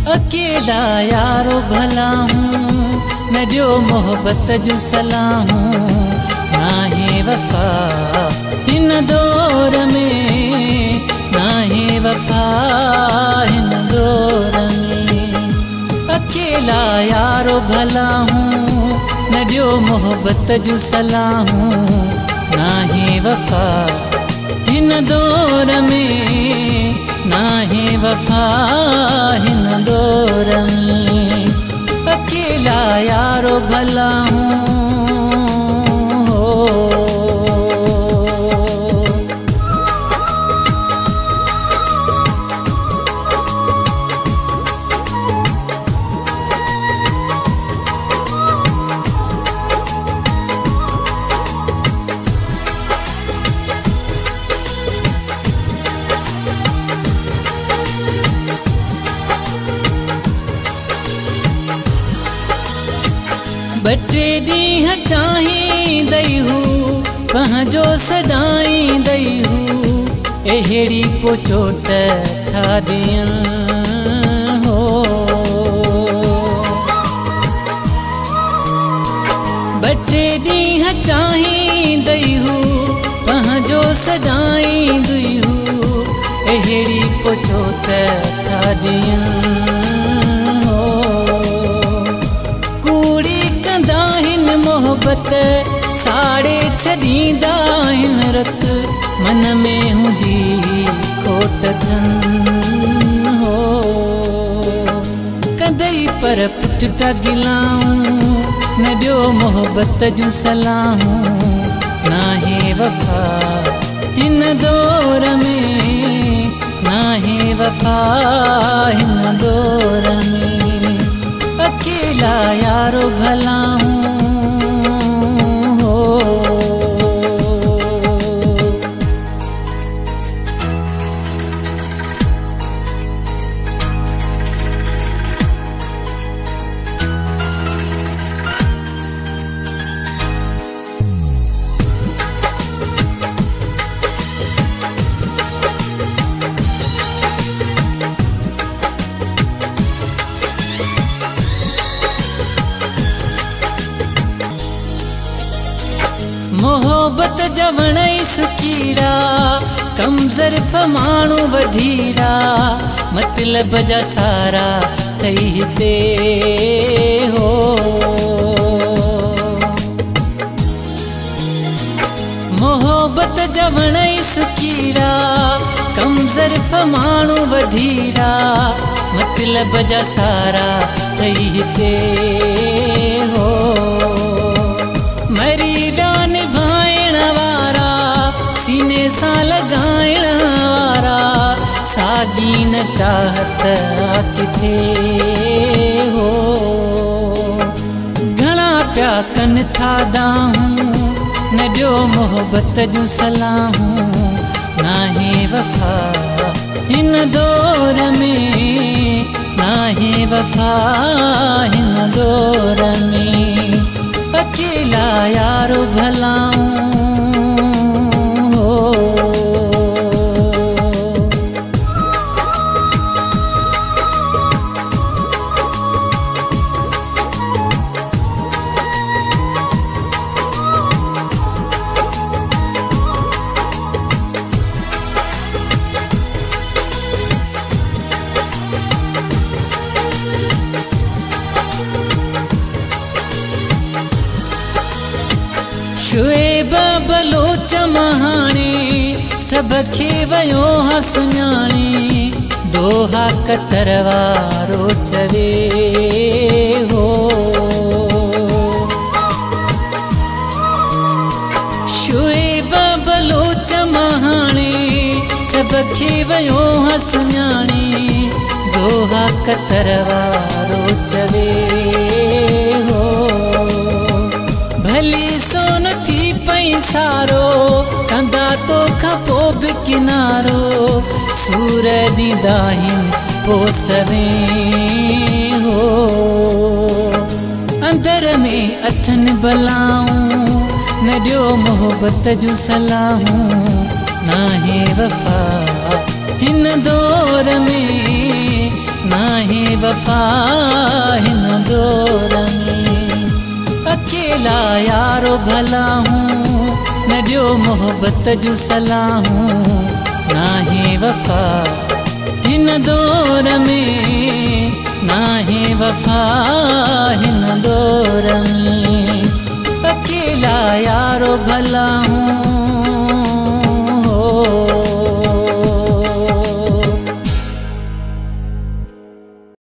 अकेला यारो भला हूँ, न जो मोहब्बत जो सलाहूँ, नाहे वफा हिन दौर में, नाहे वफा हिन दौर में। अकेला यारो भला हूँ, न जो मोहब्बत जो सलाहूँ, नाहे वफा हिन दौर में, नाहे वफा हिन दौर में। अकेला यारो भला हूँ। बटे ॾींहं चाहींदई हूँ, पंहिंजो सदाईंदई हूँ, अहिड़ी को चोट था ॾियनि हो। बटे ॾींहं चाहींदई हूँ, पंहिंजो सदाईंदई हूँ, अहिड़ी को चोट था ॾियनि हो। मोहब्बत साड़े छॾींदा हिन रत, मन में हूंदी खोट थन हो। कंदई पर पुठ पिया गिलाऊं, न ॾियो मोहब्बत जूं सलाहूं, नाहे वफा हिन दौर में, नाहे वफा हिन दौर में। अकेला यारो भला हूँ। मोहब्बत जवणई सुकीड़ा, कम ज़र्फ़ माण्हू वधीरा, मतलब जा सारा थई हिते हो। मोहब्बत जवणई सुकीड़ा, कम ज़र्फ़ माण्हू वधीरा, मतलब जा सारा थई हिते हो। मरी विया निभाइण वारा, सीने सां लॻाइण वारा, साॻी न चाहत किथे हो। घणा पिया कनि था दाहूं, न ॾियो मोहब्बत जूं सलाहूं, नाहे वफा हिन दौर में, नाहे वफा हिन दौर में। अकेला यारो भला हूँ। शुएब बलोच महाणे, सब खे वयो हा सुञाणे, दोहा कतर वारो चवे हो। शुएब बलोच महाणे, सब खे वयो हा सुञाणे, दोहा कतर वारो चवे हो। भली सोन थी पई सारो, कंदा तो खपो बि किनारो, सूर ॾींदा हिन पोसवे हो। अंदर में अथन बलाऊं, न ॾियो मोहब्बत जूं सलाहूं, नाहे वफा हिन दौर में, नाहे वफा हिन दौर में। अकेला यारो भला हूँ न ॾियो मोहब्बत जूं सलाहूं। नाहे वफा हिन दौर में, नाहे वफा हिन दौर में। अकेला यारो भला हूँ।